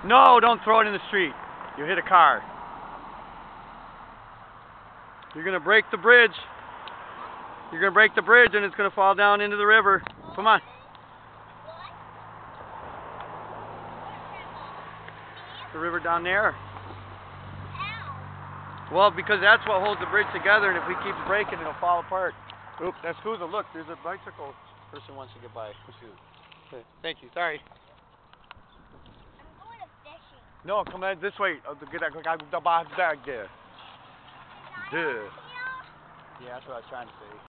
No, don't throw it in the street. You hit a car. You're going to break the bridge. You're going to break the bridge and it's going to fall down into the river. Come on. The river down there. Well, because that's what holds the bridge together, and if we keep breaking, it'll fall apart. Oop, that's Kuza. Look, there's a bicycle person wants to get by. Okay. Thank you. Sorry. I'm going to fishing. No, come on this way. Get that bag there. Yeah, that's what I was trying to say.